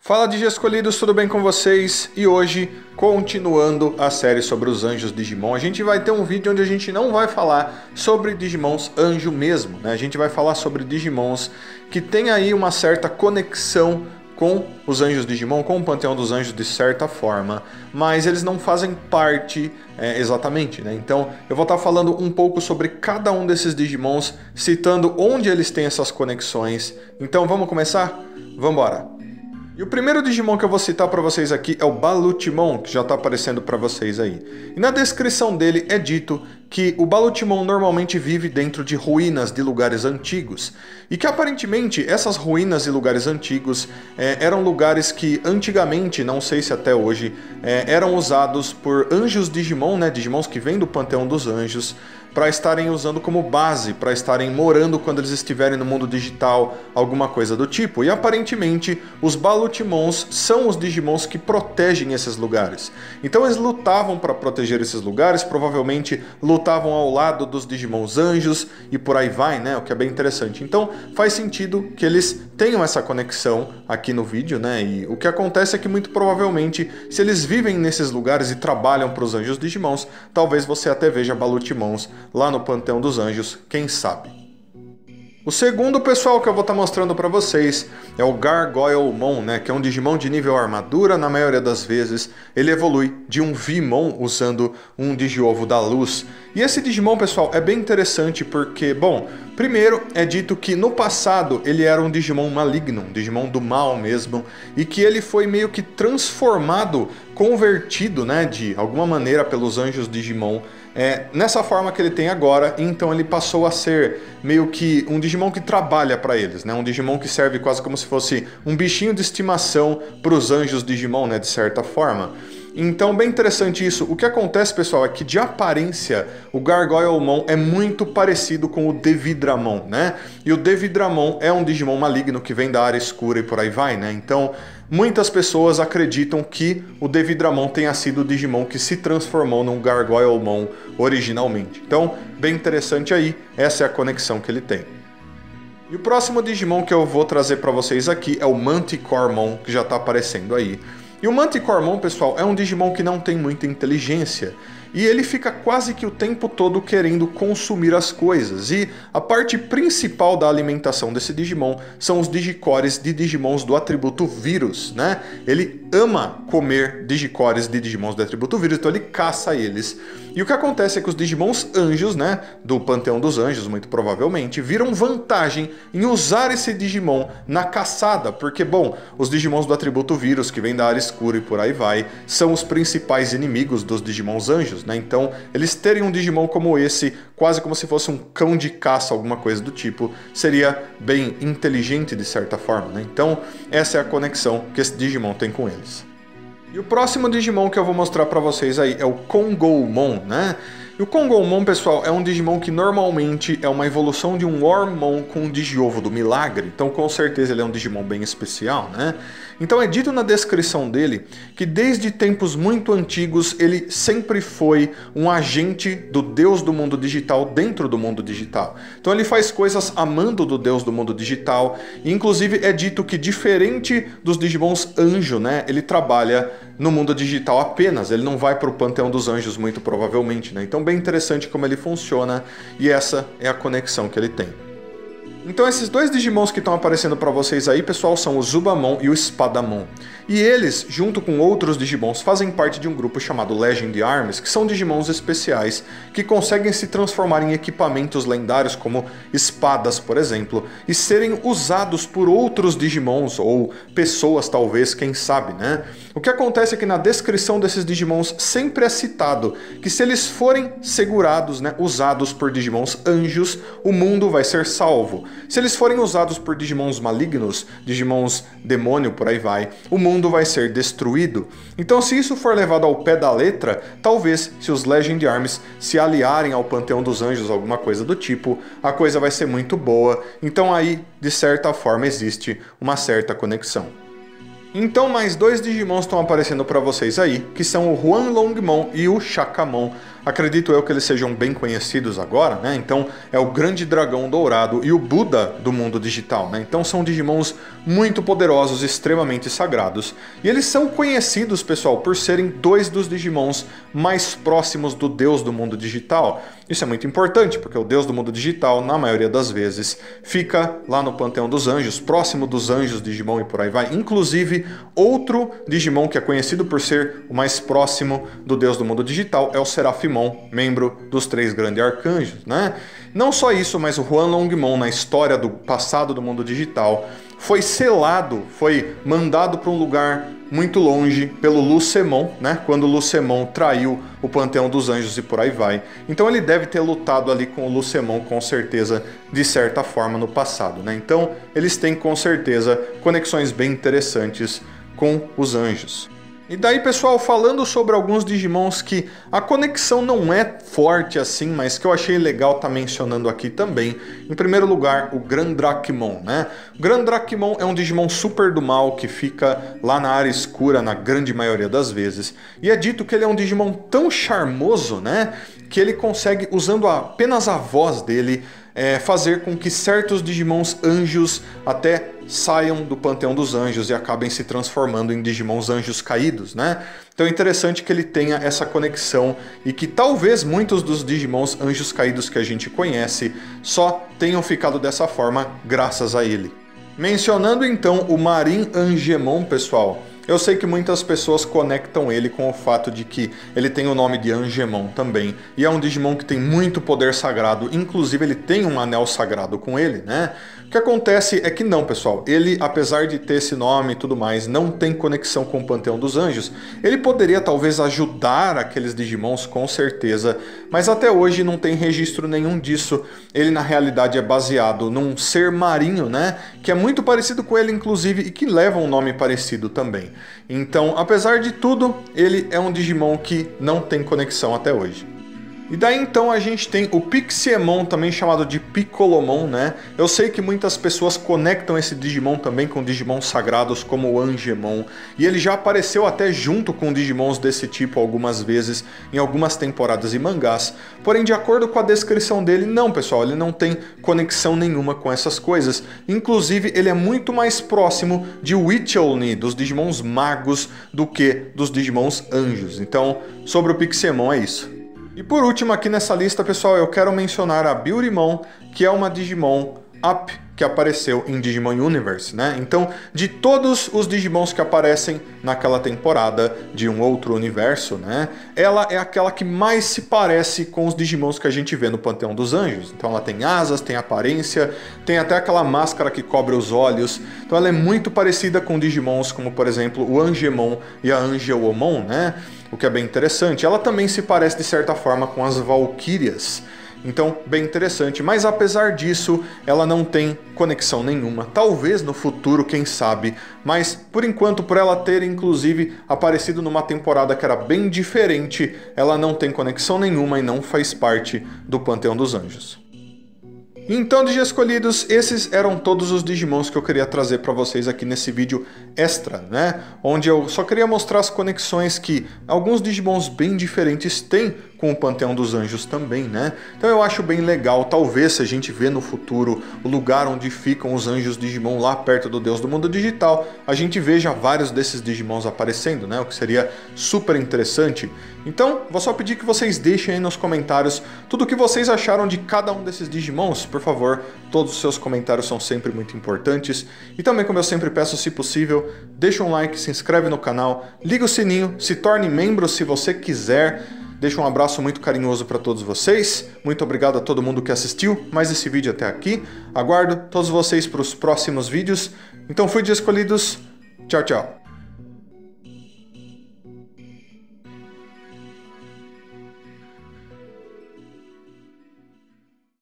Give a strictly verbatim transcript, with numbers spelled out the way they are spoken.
Fala D J Escolhidos, tudo bem com vocês? E hoje, continuando a série sobre os anjos Digimon, a gente vai ter um vídeo onde a gente não vai falar sobre Digimons anjo mesmo, né? A gente vai falar sobre Digimons que tem aí uma certa conexão com os anjos Digimon, com o Panteão dos Anjos de certa forma, mas eles não fazem parte é, exatamente, né? Então eu vou estar falando um pouco sobre cada um desses Digimons, citando onde eles têm essas conexões. Então vamos começar? Vamos embora! E o primeiro Digimon que eu vou citar para vocês aqui é o Balutimon, que já está aparecendo para vocês aí. E na descrição dele é dito que o Balutimon normalmente vive dentro de ruínas de lugares antigos. E que aparentemente essas ruínas e lugares antigos é, eram lugares que antigamente, não sei se até hoje, é, eram usados por anjos Digimon, né, Digimons que vêm do Panteão dos Anjos, para estarem usando como base, para estarem morando quando eles estiverem no mundo digital, alguma coisa do tipo. E aparentemente os Balutimons são os Digimons que protegem esses lugares. Então eles lutavam para proteger esses lugares, provavelmente lutavam ao lado dos Digimons anjos e por aí vai, né? O que é bem interessante. Então faz sentido que eles tenham essa conexão aqui no vídeo, né? E o que acontece é que muito provavelmente, se eles vivem nesses lugares e trabalham para os anjos Digimons, talvez você até veja Balutimons lá no Panteão dos Anjos, quem sabe. O segundo, pessoal, que eu vou estar mostrando para vocês é o Gargoylemon, né, que é um Digimon de nível armadura. Na maioria das vezes ele evolui de um Vmon usando um Digiovo da Luz. E esse Digimon, pessoal, é bem interessante porque, bom, primeiro é dito que no passado ele era um Digimon maligno, um Digimon do mal mesmo, e que ele foi meio que transformado, convertido, né, de alguma maneira pelos anjos Digimon, É, nessa forma que ele tem agora. Então ele passou a ser meio que um Digimon que trabalha para eles, né? Um Digimon que serve quase como se fosse um bichinho de estimação para os anjos Digimon, né? De certa forma. Então, bem interessante isso. O que acontece, pessoal, é que de aparência o Gargoylemon é muito parecido com o Devidramon, né? E o Devidramon é um Digimon maligno que vem da área escura e por aí vai, né? Então, muitas pessoas acreditam que o Devidramon tenha sido o Digimon que se transformou num Gargoylemon originalmente. Então, bem interessante aí, essa é a conexão que ele tem. E o próximo Digimon que eu vou trazer para vocês aqui é o Manticoremon, que já está aparecendo aí. E o Manticoremon, pessoal, é um Digimon que não tem muita inteligência. E ele fica quase que o tempo todo querendo consumir as coisas. E a parte principal da alimentação desse Digimon são os Digicores de Digimons do atributo Vírus, né? Ele ama comer Digicores de Digimons do atributo Vírus, então ele caça eles. E o que acontece é que os Digimons anjos, né, do Panteão dos Anjos, muito provavelmente, viram vantagem em usar esse Digimon na caçada, porque, bom, os Digimons do atributo Vírus, que vem da área escura e por aí vai, são os principais inimigos dos Digimons anjos, né? Então, eles terem um Digimon como esse, quase como se fosse um cão de caça, alguma coisa do tipo, seria bem inteligente de certa forma, né? Então, essa é a conexão que esse Digimon tem com eles. E o próximo Digimon que eu vou mostrar pra vocês aí é o Kongomon, né? E o Kongomon, pessoal, é um Digimon que normalmente é uma evolução de um Wormmon com um Digiovo do Milagre. Então, com certeza, ele é um Digimon bem especial, né? Então, é dito na descrição dele que desde tempos muito antigos ele sempre foi um agente do Deus do mundo digital dentro do mundo digital. Então, ele faz coisas amando do Deus do mundo digital. E, inclusive, é dito que, diferente dos Digimons anjo, né? Ele trabalha no mundo digital apenas. Ele não vai para o Panteão dos Anjos, muito provavelmente, né? Então, bem interessante como ele funciona, e essa é a conexão que ele tem. Então esses dois Digimons que estão aparecendo para vocês aí, pessoal, são o Zubamon e o Espadamon. E eles, junto com outros Digimons, fazem parte de um grupo chamado Legend Arms, que são Digimons especiais que conseguem se transformar em equipamentos lendários como espadas, por exemplo, e serem usados por outros Digimons ou pessoas, talvez, quem sabe, né? O que acontece é que na descrição desses Digimons sempre é citado que se eles forem segurados, né, usados por Digimons anjos, o mundo vai ser salvo. Se eles forem usados por Digimons malignos, Digimons demônio, por aí vai, o mundo vai ser destruído. Então, se isso for levado ao pé da letra, talvez, se os Legend Arms se aliarem ao Panteão dos Anjos, alguma coisa do tipo, a coisa vai ser muito boa. Então aí, de certa forma, existe uma certa conexão. Então mais dois Digimons estão aparecendo para vocês aí, que são o Huanglongmon e o Shakamon. Acredito eu que eles sejam bem conhecidos agora, né? Então é o Grande Dragão Dourado e o Buda do mundo digital, né? Então são Digimons muito poderosos, extremamente sagrados. E eles são conhecidos, pessoal, por serem dois dos Digimons mais próximos do Deus do mundo digital. Isso é muito importante, porque o Deus do mundo digital, na maioria das vezes, fica lá no Panteão dos Anjos, próximo dos Anjos Digimon e por aí vai. Inclusive, outro Digimon que é conhecido por ser o mais próximo do Deus do mundo digital é o Serafimon, membro dos Três Grandes Arcanjos, né? Não só isso, mas o Huanglongmon, na história do passado do mundo digital, foi selado, foi mandado para um lugar muito longe pelo Lucemon, né? Quando o Lucemon traiu o Panteão dos Anjos e por aí vai. Então ele deve ter lutado ali com o Lucemon, com certeza, de certa forma no passado, né? Então eles têm com certeza conexões bem interessantes com os anjos. E daí, pessoal, falando sobre alguns Digimons que a conexão não é forte assim, mas que eu achei legal estar tá mencionando aqui também. Em primeiro lugar, o Grandrakmon, né? O Grandrakmon é um Digimon super do mal que fica lá na área escura na grande maioria das vezes. E é dito que ele é um Digimon tão charmoso, né? Que ele consegue, usando apenas a voz dele, é, fazer com que certos Digimons anjos até saiam do Panteão dos Anjos e acabem se transformando em Digimons anjos caídos, né? Então é interessante que ele tenha essa conexão e que talvez muitos dos Digimons anjos caídos que a gente conhece só tenham ficado dessa forma graças a ele. Mencionando então o Marinangemon, pessoal, eu sei que muitas pessoas conectam ele com o fato de que ele tem o nome de Angemon também. E é um Digimon que tem muito poder sagrado, inclusive ele tem um anel sagrado com ele, né? O que acontece é que não, pessoal, ele, apesar de ter esse nome e tudo mais, não tem conexão com o Panteão dos Anjos. Ele poderia talvez ajudar aqueles Digimons, com certeza, mas até hoje não tem registro nenhum disso. Ele na realidade é baseado num ser marinho, né? Que é muito parecido com ele, inclusive, e que leva um nome parecido também. Então, apesar de tudo, ele é um Digimon que não tem conexão até hoje. E daí então a gente tem o Pixiemon, também chamado de Piccolomon, né? Eu sei que muitas pessoas conectam esse Digimon também com Digimons sagrados como o Angemon. E ele já apareceu até junto com Digimons desse tipo algumas vezes em algumas temporadas e mangás. Porém, de acordo com a descrição dele, não, pessoal, ele não tem conexão nenhuma com essas coisas. Inclusive, ele é muito mais próximo de Witchelny, dos Digimons magos, do que dos Digimons anjos. Então, sobre o Pixiemon é isso. E por último aqui nessa lista, pessoal, eu quero mencionar a Beautymon, que é uma Digimon Up que apareceu em Digimon Universe, né? Então, de todos os Digimons que aparecem naquela temporada de um outro universo, né? Ela é aquela que mais se parece com os Digimons que a gente vê no Panteão dos Anjos. Então ela tem asas, tem aparência, tem até aquela máscara que cobre os olhos. Então ela é muito parecida com Digimons como, por exemplo, o Angemon e a Angelomon, né? O que é bem interessante. Ela também se parece de certa forma com as Valkyrias. Então, bem interessante, mas apesar disso, ela não tem conexão nenhuma. Talvez no futuro, quem sabe, mas por enquanto, por ela ter inclusive aparecido numa temporada que era bem diferente, ela não tem conexão nenhuma e não faz parte do Panteão dos Anjos. Então, Digi Escolhidos, esses eram todos os Digimons que eu queria trazer para vocês aqui nesse vídeo extra, né? Onde eu só queria mostrar as conexões que alguns Digimons bem diferentes têm com o Panteão dos Anjos também, né? Então eu acho bem legal, talvez se a gente vê no futuro o lugar onde ficam os Anjos Digimon lá perto do Deus do mundo digital, a gente veja vários desses Digimons aparecendo, né? O que seria super interessante. Então, vou só pedir que vocês deixem aí nos comentários tudo o que vocês acharam de cada um desses Digimons, por favor. Todos os seus comentários são sempre muito importantes. E também, como eu sempre peço, se possível, deixa um like, se inscreve no canal, liga o sininho, se torne membro se você quiser. Deixo um abraço muito carinhoso para todos vocês. Muito obrigado a todo mundo que assistiu mais esse vídeo até aqui. Aguardo todos vocês para os próximos vídeos. Então fui de Escolhidos. Tchau, tchau.